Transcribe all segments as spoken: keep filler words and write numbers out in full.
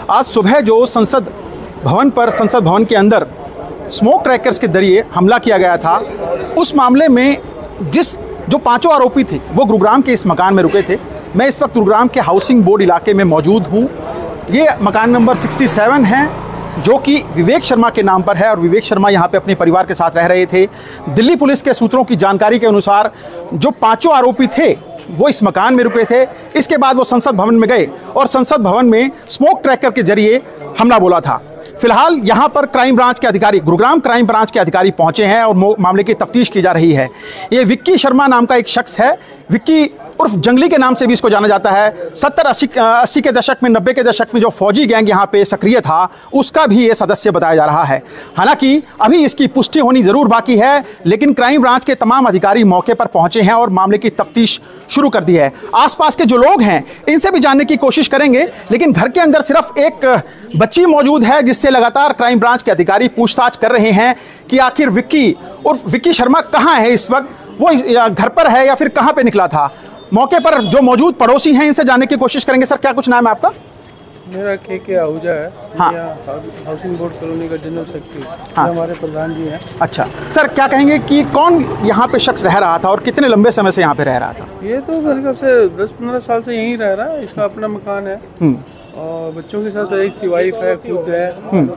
आज सुबह जो संसद भवन पर संसद भवन के अंदर स्मोक क्रैकर्स के जरिए हमला किया गया था, उस मामले में जिस जो पांचों आरोपी थे वो गुरुग्राम के इस मकान में रुके थे। मैं इस वक्त गुरुग्राम के हाउसिंग बोर्ड इलाके में मौजूद हूँ। ये मकान नंबर सड़सठ है जो कि विवेक शर्मा के नाम पर है और विवेक शर्मा यहाँ पे अपने परिवार के साथ रह रहे थे। दिल्ली पुलिस के सूत्रों की जानकारी के अनुसार जो पांचों आरोपी थे वो इस मकान में रुके थे। इसके बाद वो संसद भवन में गए और संसद भवन में स्मोक क्रैकर के जरिए हमला बोला था। फिलहाल यहाँ पर क्राइम ब्रांच के अधिकारी, गुरुग्राम क्राइम ब्रांच के अधिकारी पहुंचे हैं और मामले की तफ्तीश की जा रही है। ये विक्की शर्मा नाम का एक शख्स है, विक्की उर्फ जंगली के नाम से भी इसको जाना जाता है। सत्तर अस्सी अस्सी के दशक में, नब्बे के दशक में जो फौजी गैंग यहाँ पे सक्रिय था उसका भी ये सदस्य बताया जा रहा है। हालांकि अभी इसकी पुष्टि होनी जरूर बाकी है, लेकिन क्राइम ब्रांच के तमाम अधिकारी मौके पर पहुंचे हैं और मामले की तफ्तीश शुरू कर दी है। आसपास के जो लोग हैं इनसे भी जानने की कोशिश करेंगे, लेकिन घर के अंदर सिर्फ एक बच्ची मौजूद है जिससे लगातार क्राइम ब्रांच के अधिकारी पूछताछ कर रहे हैं कि आखिर विक्की उर्फ विक्की शर्मा कहाँ है इस वक्त, वो घर पर है या फिर कहाँ पे निकला था। मौके पर जो मौजूद पड़ोसी हैं इनसे जानने की कोशिश करेंगे। सर, क्या कुछ नाम है आपका? मेरा के के आहूजा है। हाँ। हाउसिंग बोर्ड कॉलोनी का जनरल सेक्रेटरी। हाँ। हमारे प्रधान जी हैं। अच्छा सर, क्या कहेंगे कि कौन यहाँ पे शख्स रह रहा था और कितने लंबे समय से यहाँ पे रह रहा था? ये तो मेरे ख्याल से दस पंद्रह साल से यहीं रह रहा है। इसका अपना मकान है और बच्चों के साथ एक की वाइफ है, खुद है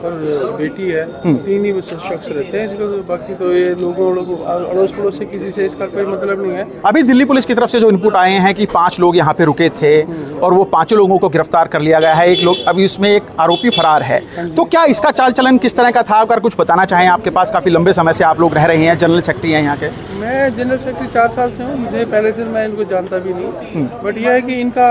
और बेटी है। तीन ही शख्स रहते हैं इसका। तो बाकी तो ये लोगों अड़ोस पड़ोस से किसी से इसका कोई मतलब नहीं है। अभी दिल्ली पुलिस की तरफ से जो इनपुट आए हैं कि पांच लोग यहाँ पे रुके थे और वो पांचों लोगों को गिरफ्तार कर लिया गया है। एक लोग अभी उसमें एक आरोपी फरार है। तो क्या इसका चाल चलन किस तरह का था, अगर कुछ बताना चाहें? आपके पास काफी लंबे समय से आप लोग रह रहे हैं, जनरल सेक्रेटरी हैं यहाँ के। मैं जनरल सेक्रेटरी चार साल से हूँ। मुझे पहले से मैं इनको जानता भी नहीं, बट यह है कि इनका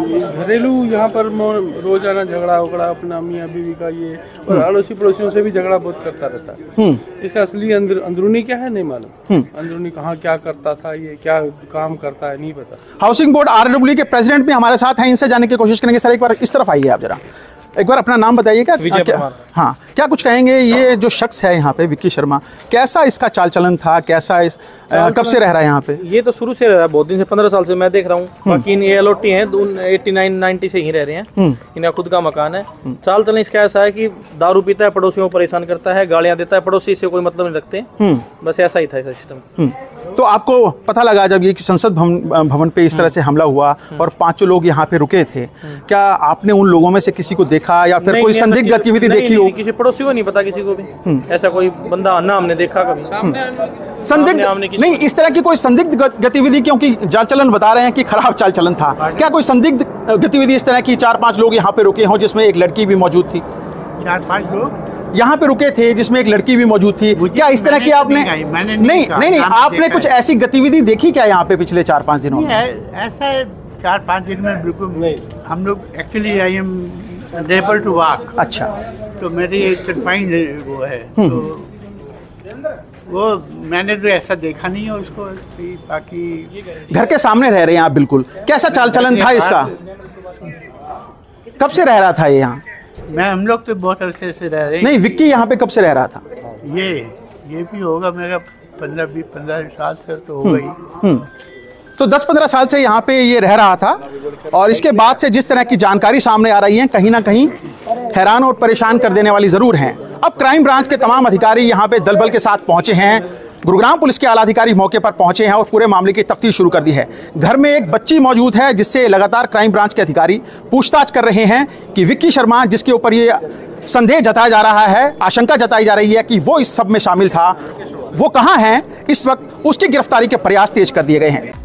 घरेलू यहाँ पर रोजाना झगड़ा उगड़ा अपना मियाँ बीवी का ये, और अड़ोसी पड़ोसियों से भी झगड़ा बहुत करता रहता है। इसका असली अंदर अंदरूनी क्या है नहीं मालूम। अंदरूनी कहाँ क्या करता था, ये क्या काम करता है नहीं पता। हाउसिंग बोर्ड आरडब्ल्यू के प्रेसिडेंट भी हमारे साथ हैं, इनसे जानने की कोशिश करेंगे। सर, एक बार इस तरफ आइए, आप जरा एक बार अपना नाम बताइए। क्या विजय कुमार। हाँ, क्या कुछ कहेंगे? ये जो शख्स है यहाँ पे विक्की शर्मा, कैसा इसका चाल चलन था, कैसा इस आ, कब से रह रहा है यहाँ पे? ये तो शुरू से रह रहा है, बहुत दिन से, पंद्रह साल से मैं देख रहा हूँ। बाकी इन एलोटी हैं, एट्टी नाइन नाइन्टी से ही रह रहे हैं। इनका खुद का मकान है। चाल चलन इसका ऐसा है कि दारू पीता है, पड़ोसियों को परेशान करता है, गालियां देता है, पड़ोसी से कोई मतलब नहीं रखते। बस ऐसा ही था इसका सिस्टम। तो आपको पता लगा जब ये कि संसद भवन भवन पे इस तरह से हमला हुआ और पांचों लोग यहाँ पे रुके थे, क्या आपने उन लोगों में से किसी को देखा या फिर कोई संदिग्ध गतिविधि देखी हो? किसी पड़ोसी को नहीं पता, किसी को भी ऐसा कोई बंदा ना हमने देखा कभी। संदिग्ध नहीं, इस तरह की कोई संदिग्ध गतिविधि, क्योंकि चाल चलन बता रहे हैं कि खराब चाल चलन था, क्या कोई संदिग्ध गतिविधि इस तरह की चार पांच लोग यहाँ पे रुके हों जिसमें एक लड़की भी मौजूद थी? चार पांच लोग यहाँ पे रुके थे जिसमें एक लड़की भी मौजूद थी। क्या इस तरह की आपने नहीं नहीं नहीं, नहीं, नहीं आपने कुछ ऐसी गतिविधि देखी क्या यहाँ पे पिछले चार पाँच दिनों में? ऐसा चार पाँच दिन में बिल्कुल नहीं। हम लोग actually I am unable to walk. अच्छा, तो मेरी एक कन्फाइंड वो है, तो वो मैंने तो ऐसा देखा नहीं है उसको। बाकी घर के सामने रह रहे हैं आप, बिल्कुल कैसा चाल चलन था इसका? कब से रह रहा था ये यहाँ? मैं हम लोग तो बहुत अरसे से रह रहे हैं। नहीं, विक्की यहाँ पे कब से रह रहा था? ये ये भी होगा मेरा पंद्रह बीस पंद्रह साल से तो हो गई। तो दस पंद्रह साल से यहाँ पे ये रह रहा था और इसके बाद से जिस तरह की जानकारी सामने आ रही है, कहीं ना कहीं हैरान और परेशान कर देने वाली जरूर हैं। अब क्राइम ब्रांच के तमाम अधिकारी यहाँ पे दलबल के साथ पहुंचे हैं। गुरुग्राम पुलिस के आला अधिकारी मौके पर पहुंचे हैं और पूरे मामले की तफ्तीश शुरू कर दी है। घर में एक बच्ची मौजूद है जिससे लगातार क्राइम ब्रांच के अधिकारी पूछताछ कर रहे हैं कि विक्की शर्मा, जिसके ऊपर ये संदेह जताया जा रहा है, आशंका जताई जा रही है कि वो इस सब में शामिल था, वो कहाँ है इस वक्त, उसकी गिरफ्तारी के प्रयास तेज कर दिए गए हैं।